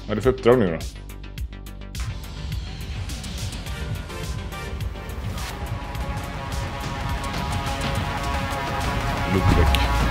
Vad är det för uppdrag nu då? Luftdäck.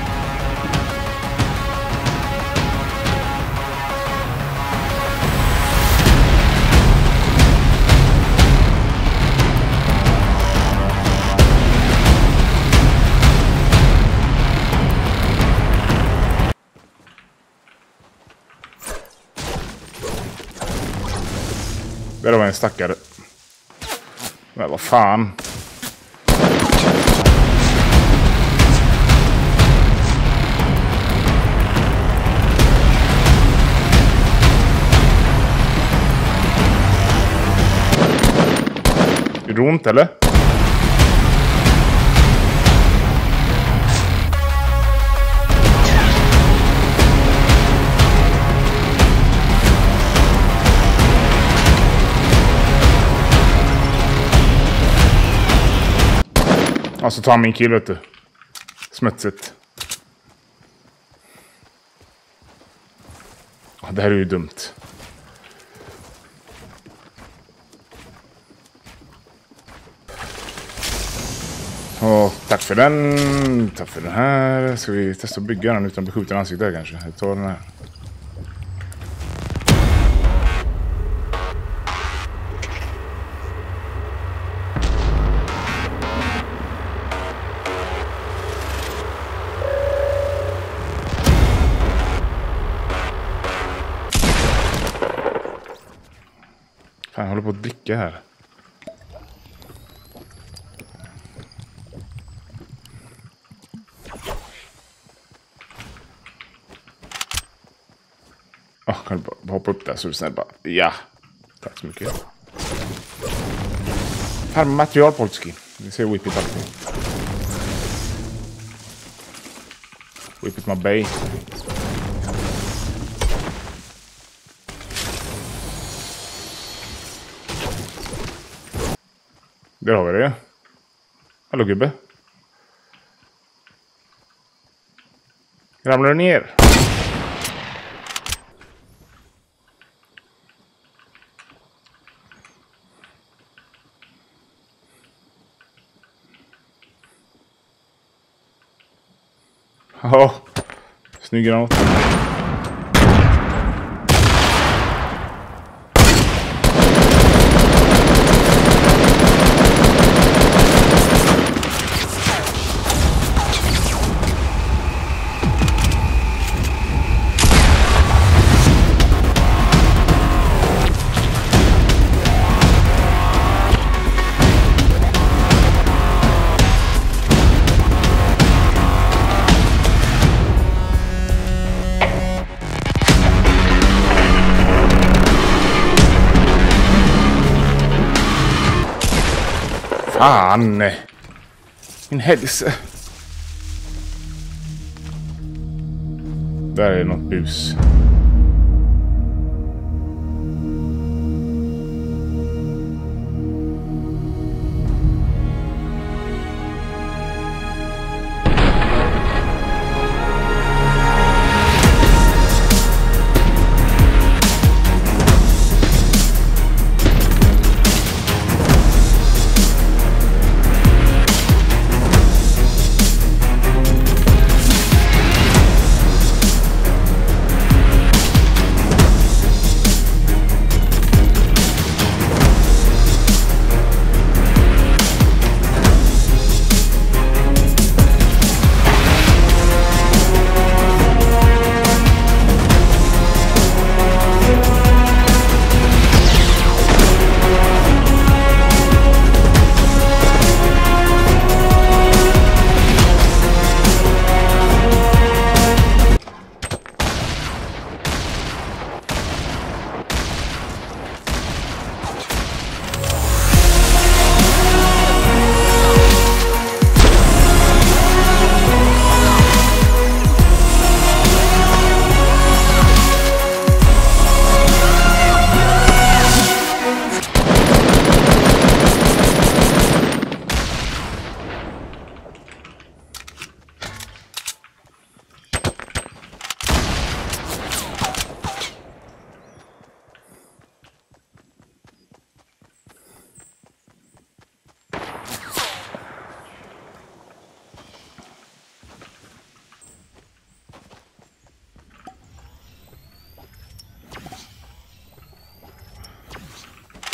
Där var en stackare. Men vad fan. Är det ont eller? Alltså ta min kill, vet du. Smutsigt. Det här är ju dumt. Och tack för den. Tack för den här. Ska vi testa att bygga den utan att bli skjuten i ansiktet kanske? Jag tar den här. Fan, jag håller på att dricka här. Kan du bara hoppa upp där så du snäll bara... Ja. Tack så mycket. Här med material, Polski. Vi ser Whippet alltid. Whippet my bay. Där har vi det. Hallå gubbe. Ramlar du ner? Ja, snygg granat. Fan! Min hälsa. Där är något bus.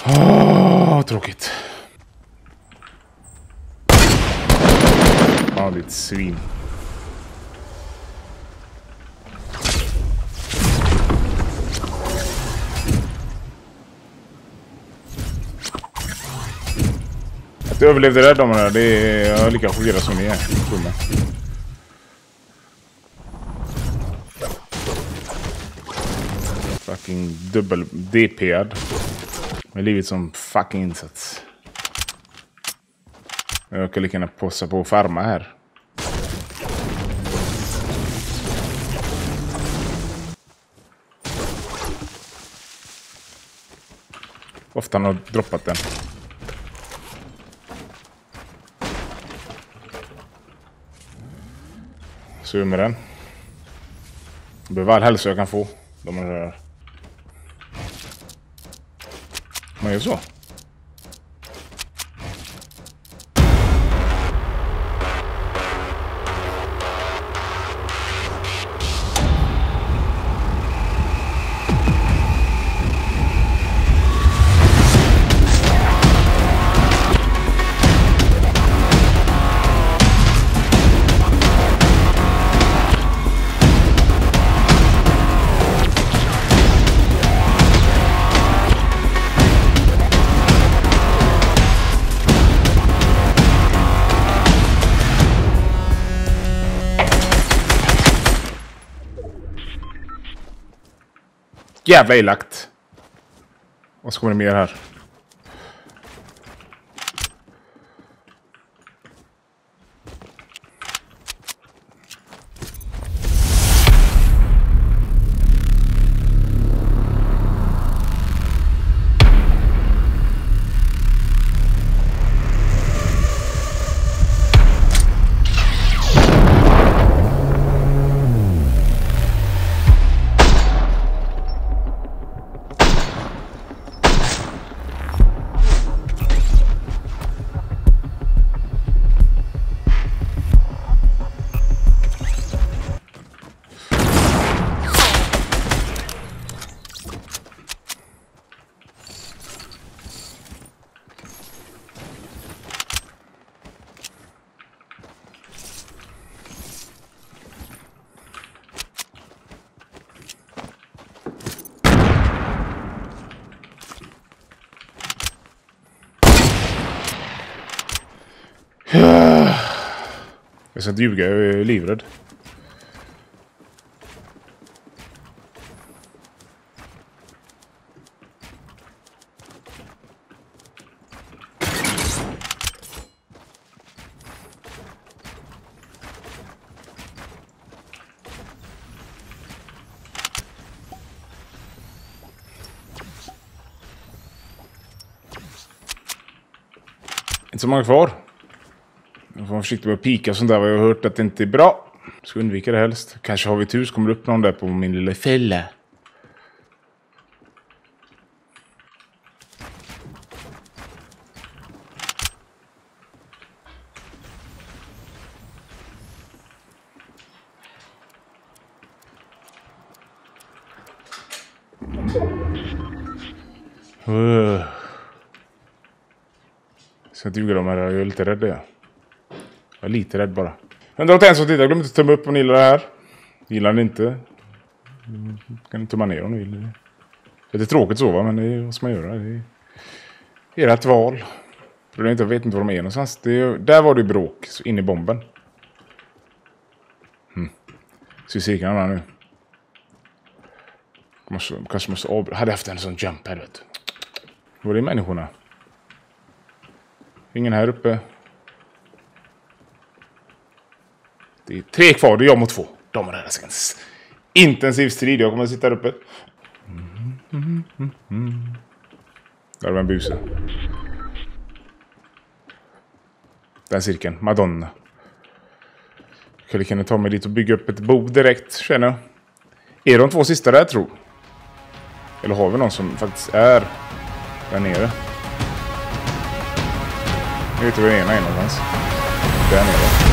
Tråkigt. Ja, ditt svin. Att jag överlevde där, det är jag lika chockerad som ni är. Fucking dubbel DP'ad. Med livet som fucking insats. Jag kan lika gärna passa på att farma här. Ofta han har droppat den. Så med den. Det behöver all hälsa jag kan få. De är där. Man gör så. Jävla elakt. Och så kommer det mer här. Jag ska inte ljuga, jag är livrädd. Inte så många kvar. Jag får vara försiktig med att pika och sånt där. Jag har hört att det inte är bra. Ska undvika det helst. Kanske har vi tur så kommer det upp någon där på min lilla fälla. Så att ljuga dem här, jag är lite rädd. Jag är lite rädd bara. Men det var en som tittar, glöm inte att tumma upp om ni gillar det här. Gillar ni inte, kan ni tumma ner om ni vill. Det är lite tråkigt så va, men det är vad ska man göra. Det är ert val. Jag vet inte var de är någonstans. Där var det bråk, så in i bomben. Så vi ser kan nu. Kanske måste hade haft en sån jump här vet du. Var är människorna? Ingen här uppe. Det är 3 kvar, det är jag mot 2. De är där intensiv strid, jag kommer att sitta här uppe. Där var en buse. Den cirkeln, Madonna. Jag kan ta mig dit och bygga upp ett bord direkt, känner jag. Är de 2 sista där, tror? Eller har vi någon som faktiskt är där nere? Jag vet inte var den ena är någonstans. Där nere.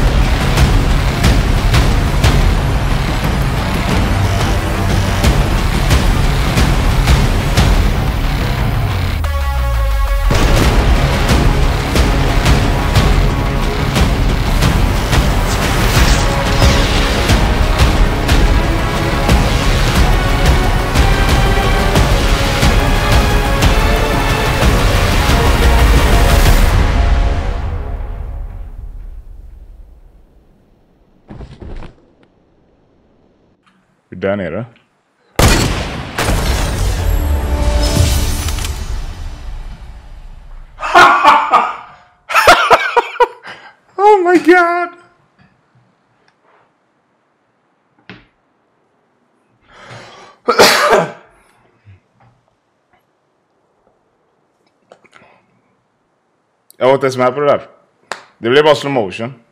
Där nere. Oh my god! Jag var inte ens med på det där. Det blev bara slow motion.